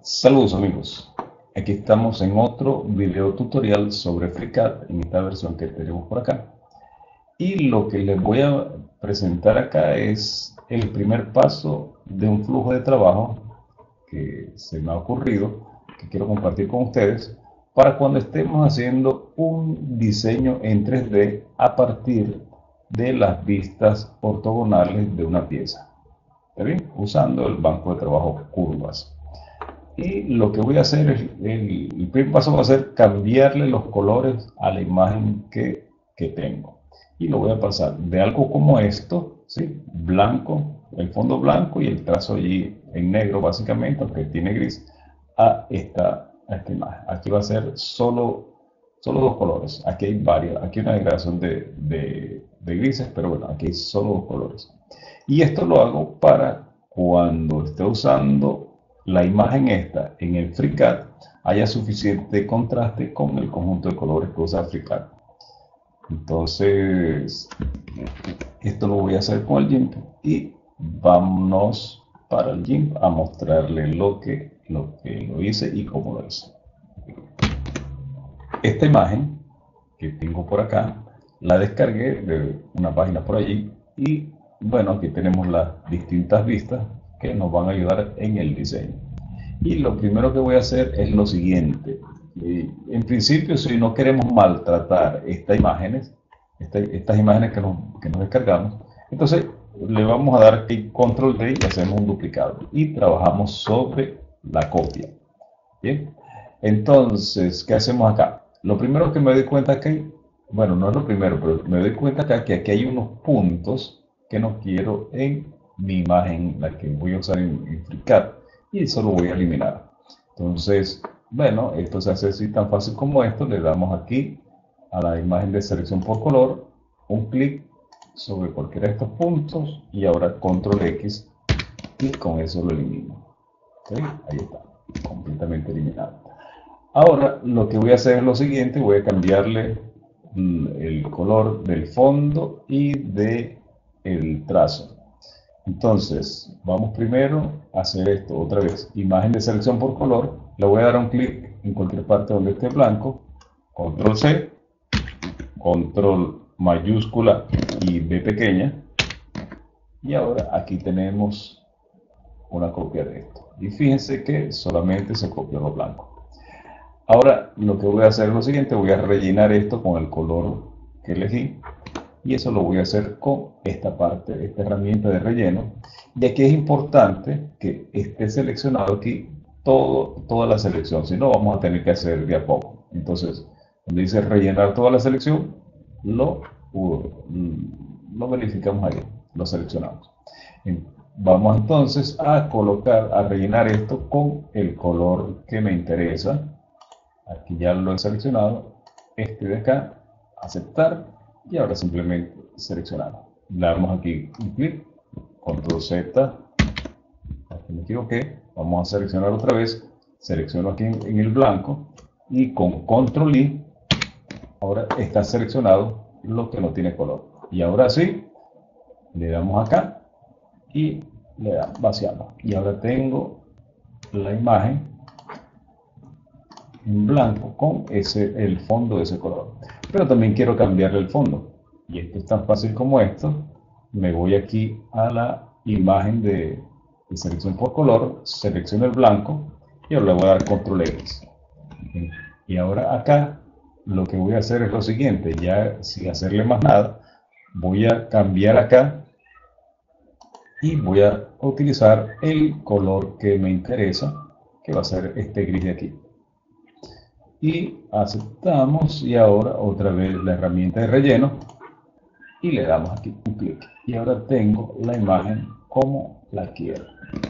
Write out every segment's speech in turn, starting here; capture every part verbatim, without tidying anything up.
Saludos amigos, aquí estamos en otro video tutorial sobre FreeCAD en esta versión que tenemos por acá. Y lo que les voy a presentar acá es el primer paso de un flujo de trabajo que se me ha ocurrido, que quiero compartir con ustedes, para cuando estemos haciendo un diseño en tres D a partir de las vistas ortogonales de una pieza. ¿Está bien? Usando el banco de trabajo curvas. Y lo que voy a hacer es, el, el primer paso va a ser cambiarle los colores a la imagen que, que tengo. Y lo voy a pasar de algo como esto, ¿sí? Blanco, el fondo blanco y el trazo allí en negro básicamente, aunque tiene gris, a esta, a esta imagen. Aquí va a ser solo, solo dos colores. Aquí hay varias, aquí hay una degradación de, de, de grises, pero bueno, aquí hay solo dos colores. Y esto lo hago para cuando esté usando la imagen esta en el FreeCAD haya suficiente contraste con el conjunto de colores que usa FreeCAD. Entonces, esto lo voy a hacer con el GIMP y vámonos para el GIMP a mostrarle lo que lo, que lo hice y cómo lo hice. Esta imagen que tengo por acá la descargué de una página por allí y bueno, aquí tenemos las distintas vistas que nos van a ayudar en el diseño. Y lo primero que voy a hacer es lo siguiente. En principio, si no queremos maltratar estas imágenes, esta, estas imágenes que nos, que nos descargamos, entonces le vamos a dar clic control D y hacemos un duplicado y trabajamos sobre la copia. Bien, entonces, ¿qué hacemos acá? Lo primero que me doy cuenta que, bueno, no es lo primero, pero me doy cuenta acá que aquí hay unos puntos que no quiero en mi imagen, la que voy a usar en, en FreeCAD, y eso lo voy a eliminar. Entonces, bueno, esto se hace así tan fácil como esto. Le damos aquí a la imagen de selección por color, un clic sobre cualquiera de estos puntos y ahora control X y con eso lo elimino. ¿Okay? Ahí está, completamente eliminado. Ahora lo que voy a hacer es lo siguiente, voy a cambiarle el color del fondo y de el trazo. Entonces, vamos primero a hacer esto otra vez. Imagen de selección por color. Le voy a dar un clic en cualquier parte donde esté blanco. Control C. Control mayúscula y B pequeña. Y ahora aquí tenemos una copia de esto. Y fíjense que solamente se copió lo blanco. Ahora lo que voy a hacer es lo siguiente. Voy a rellenar esto con el color que elegí. Y eso lo voy a hacer con esta parte, esta herramienta de relleno. Y aquí es importante que esté seleccionado aquí todo, toda la selección, si no vamos a tener que hacer de a poco. Entonces, donde dice rellenar toda la selección, lo, lo verificamos ahí, lo seleccionamos. Vamos entonces a colocar, a rellenar esto con el color que me interesa. Aquí ya lo he seleccionado, este de acá, aceptar. Y ahora simplemente seleccionamos. Le damos aquí un clic, control Z, aquí me equivoqué, vamos a seleccionar otra vez, selecciono aquí en, en el blanco y con control I, ahora está seleccionado lo que no tiene color. Y ahora sí, le damos acá y le damos, vaciamos. Y ahora tengo la imagen en blanco con ese, el fondo de ese color. Pero también quiero cambiarle el fondo. Y esto es tan fácil como esto. Me voy aquí a la imagen de, de selección por color, selecciono el blanco y ahora le voy a dar control X. Y ahora acá lo que voy a hacer es lo siguiente, ya sin hacerle más nada, voy a cambiar acá y voy a utilizar el color que me interesa, que va a ser este gris de aquí. Y aceptamos y ahora otra vez la herramienta de relleno y le damos aquí un clic y ahora tengo la imagen como la quiero.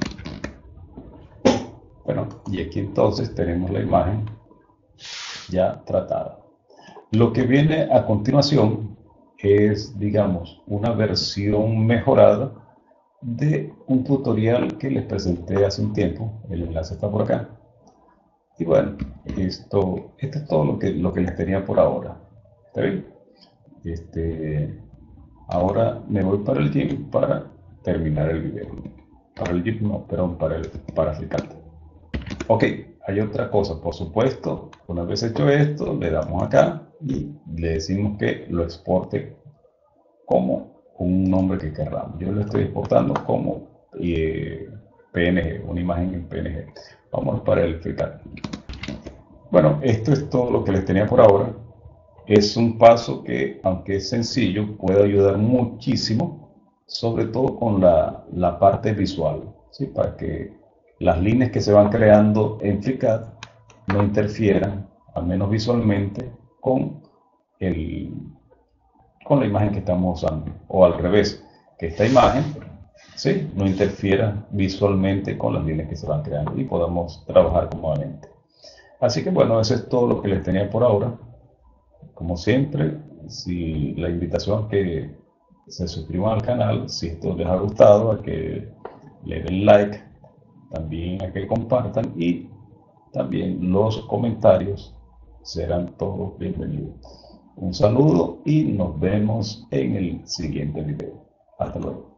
Bueno, y aquí entonces tenemos la imagen ya tratada. Lo que viene a continuación es, digamos, una versión mejorada de un tutorial que les presenté hace un tiempo. El enlace está por acá. Y bueno, esto, esto es todo lo que, lo que les tenía por ahora. ¿Está bien? Este, ahora me voy para el GIMP para terminar el video. Para el GIMP no, perdón, para el para FreeCAD. Ok, hay otra cosa, por supuesto, una vez hecho esto, le damos acá y le decimos que lo exporte como un nombre que querramos. Yo lo estoy exportando como eh, P N G, una imagen en P N G. Vamos para el FreeCAD. Bueno, esto es todo lo que les tenía por ahora. Es un paso que, aunque es sencillo, puede ayudar muchísimo, sobre todo con la, la parte visual, ¿sí? Para que las líneas que se van creando en FreeCAD no interfieran, al menos visualmente, con, el, con la imagen que estamos usando. O al revés, que esta imagen, ¿sí?, no interfiera visualmente con las líneas que se van creando y podamos trabajar cómodamente. Así que bueno, eso es todo lo que les tenía por ahora. Como siempre, si la invitación es que se suscriban al canal, si esto les ha gustado, a que le den like, también a que compartan y también los comentarios serán todos bienvenidos. Un saludo y nos vemos en el siguiente video. Hasta luego.